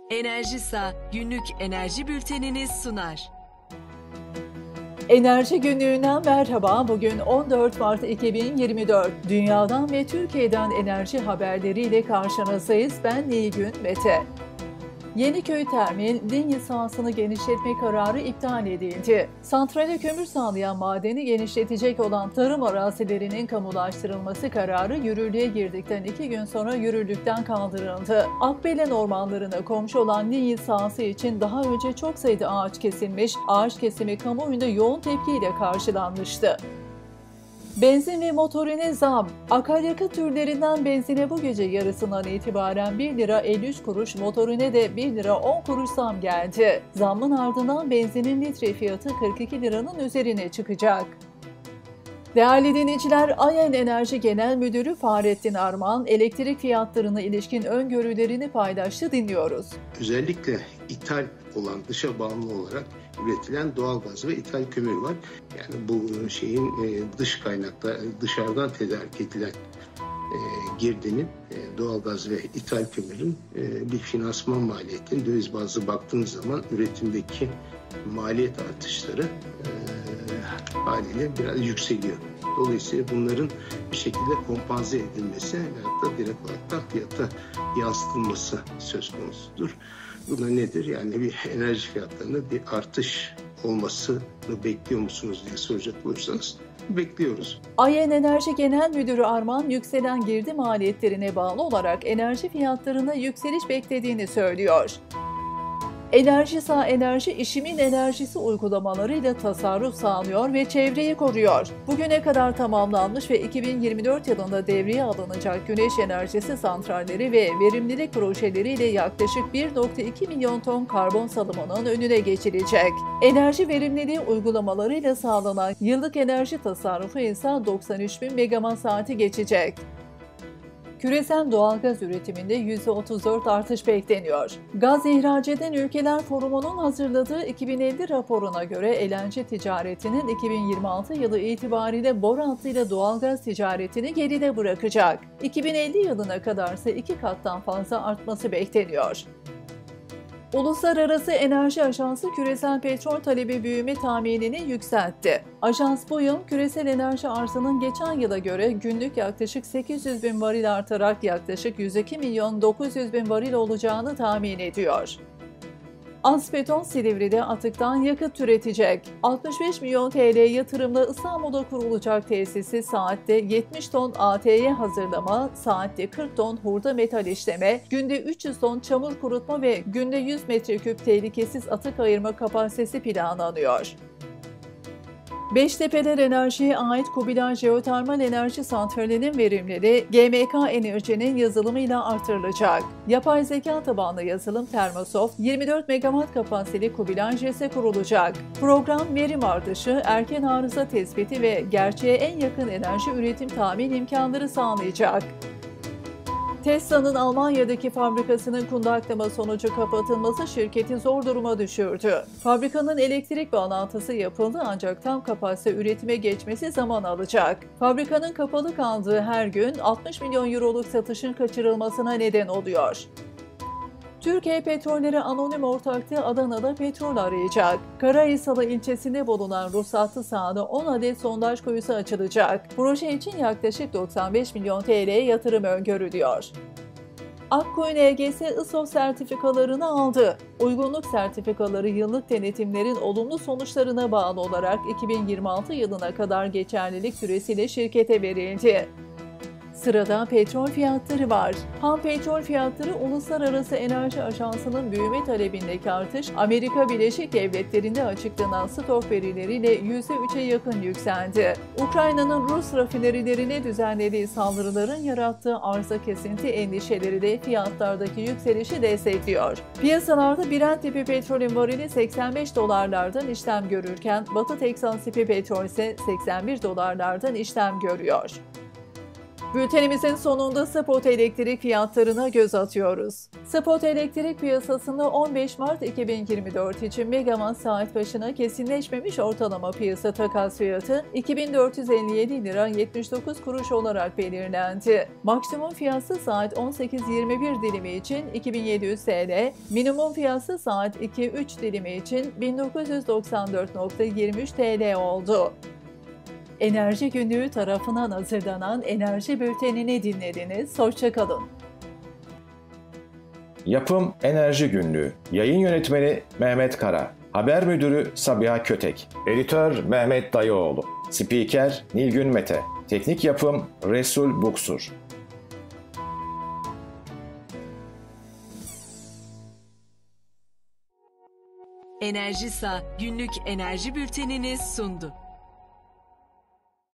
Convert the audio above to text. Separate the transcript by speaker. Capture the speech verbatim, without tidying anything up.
Speaker 1: Enerjisa günlük enerji bültenini sunar.
Speaker 2: Enerji Günlüğü'nden merhaba. Bugün on dört Mart iki bin yirmi dört. Dünyadan ve Türkiye'den enerji haberleriyle karşınızdayız. Ben Nilgün Mete. Yeniköy Termil, Dinyi sahasını genişletme kararı iptal edildi. Santrale kömür sağlayan madeni genişletecek olan tarım arazilerinin kamulaştırılması kararı yürürlüğe girdikten iki gün sonra yürürlükten kaldırıldı. Akbelen ormanlarına komşu olan Dinyi sahası için daha önce çok sayıda ağaç kesilmiş, ağaç kesimi kamuoyunda yoğun tepkiyle karşılanmıştı. Benzin ve motorine zam. Akaryakıt türlerinden benzine bu gece yarısından itibaren bir lira elli üç kuruş, motorine de bir lira on kuruş zam geldi. Zammın ardından benzinin litre fiyatı kırk iki liranın üzerine çıkacak. Değerli dinleyiciler, Ayen Enerji Genel Müdürü Fahrettin Arman, elektrik fiyatlarına ilişkin öngörülerini paylaştı, dinliyoruz.
Speaker 3: Özellikle ithal olan, dışa bağımlı olarak üretilen doğalgaz ve ithal kömür var. Yani bu şeyin dış kaynakta, dışarıdan tedarik edilen girdinin, doğalgaz ve ithal kömürün bir finansman maliyetinin döviz bazlı baktığımız zaman üretimdeki maliyet artışları haliyle biraz yükseliyor. Dolayısıyla bunların bir şekilde kompanze edilmesi ve hatta direkt olarak da fiyata yansıtılması söz konusudur. Bu da nedir? Yani bir enerji fiyatlarında bir artış olmasını bekliyor musunuz diye soracak olursanız bekliyoruz.
Speaker 2: Ayen Enerji Genel Müdürü Arman, yükselen girdi maliyetlerine bağlı olarak enerji fiyatlarına yükseliş beklediğini söylüyor. Enerjisa Enerji, işimin enerjisi uygulamalarıyla tasarruf sağlıyor ve çevreyi koruyor. Bugüne kadar tamamlanmış ve iki bin yirmi dört yılında devreye alınacak güneş enerjisi santralleri ve verimlilik projeleriyle yaklaşık bir virgül iki milyon ton karbon salımının önüne geçilecek. Enerji verimliliği uygulamalarıyla sağlanan yıllık enerji tasarrufu ise doksan üç bin megawatt saati geçecek. Küresel doğalgaz üretiminde yüzde otuz dört artış bekleniyor. Gaz ihraç eden ülkeler Forumu'nun hazırladığı iki bin elli raporuna göre L N G ticaretinin iki bin yirmi altı yılı itibariyle boru hattıyla doğalgaz ticaretini geride bırakacak. iki bin elli yılına kadarsa iki kattan fazla artması bekleniyor. Uluslararası Enerji Ajansı küresel petrol talebi büyüme tahminini yükseltti. Ajans bu yıl küresel enerji arzının geçen yıla göre günlük yaklaşık sekiz yüz bin varil artarak yaklaşık yüz iki milyon dokuz yüz bin varil olacağını tahmin ediyor. Aspeton Silivri'de atıktan yakıt üretecek. altmış beş milyon T L yatırımla İstanbul'da kurulacak tesisi saatte yetmiş ton A T Y hazırlama, saatte kırk ton hurda metal işleme, günde üç yüz ton çamur kurutma ve günde yüz metreküp tehlikesiz atık ayırma kapasitesi planlanıyor. Beştepeler Enerji'ye ait Kubilay Jeotermal Enerji Santrali'nin verimliliği G M K Enerji'nin yazılımıyla artırılacak. Yapay zeka tabanlı yazılım Termosoft, yirmi dört megawatt kapasiteli Kubilay J E S'e kurulacak. Program verim artışı, erken arıza tespiti ve gerçeğe en yakın enerji üretim tahmin imkanları sağlayacak. Tesla'nın Almanya'daki fabrikasının kundaklama sonucu kapatılması şirketi zor duruma düşürdü. Fabrikanın elektrik bağlantısı yapıldı ancak tam kapasite üretime geçmesi zaman alacak. Fabrikanın kapalı kaldığı her gün altmış milyon euroluk satışın kaçırılmasına neden oluyor. Türkiye Petrolleri Anonim Ortaklığı Adana'da petrol arayacak. Karahisarlı ilçesinde bulunan ruhsatlı sahada on adet sondaj kuyusu açılacak. Proje için yaklaşık doksan beş milyon T L yatırım öngörülüyor. Akkoyun E G S I S O sertifikalarını aldı. Uygunluk sertifikaları yıllık denetimlerin olumlu sonuçlarına bağlı olarak iki bin yirmi altı yılına kadar geçerlilik süresiyle şirkete verildi. Sırada petrol fiyatları var. Ham petrol fiyatları Uluslararası Enerji Ajansı'nın büyüme talebindeki artış, Amerika Birleşik Devletleri'nde açıklanan stok verileriyle yüzde üçe yakın yükseldi. Ukrayna'nın Rus rafinerilerine düzenlediği saldırıların yarattığı arıza kesinti endişeleri de fiyatlardaki yükselişi destekliyor. Piyasalarda Brent tipi petrolün varili seksen beş dolarlardan işlem görürken Batı Teksas tipi petrol ise seksen bir dolarlardan işlem görüyor. Bültenimizin sonunda spot elektrik fiyatlarına göz atıyoruz. Spot elektrik piyasasında on beş Mart iki bin yirmi dört için megawatt saat başına kesinleşmemiş ortalama piyasa takas fiyatı iki bin dört yüz elli yedi lira yetmiş dokuz kuruş olarak belirlendi. Maksimum fiyatı saat on sekiz yirmi bir dilimi için iki bin yedi yüz TL, minimum fiyatı saat iki üç dilimi için bin dokuz yüz doksan dört nokta yirmi üç TL oldu. Enerji Günlüğü tarafından hazırlanan Enerji Bülteni'ni dinlediniz. Hoşça kalın.
Speaker 4: Yapım Enerji Günlüğü. Yayın Yönetmeni Mehmet Kara. Haber Müdürü Sabiha Kötek. Editör Mehmet Dayıoğlu. Spiker Nilgün Mete. Teknik Yapım Resul Buksur.
Speaker 1: Enerjisa günlük enerji bültenini sundu.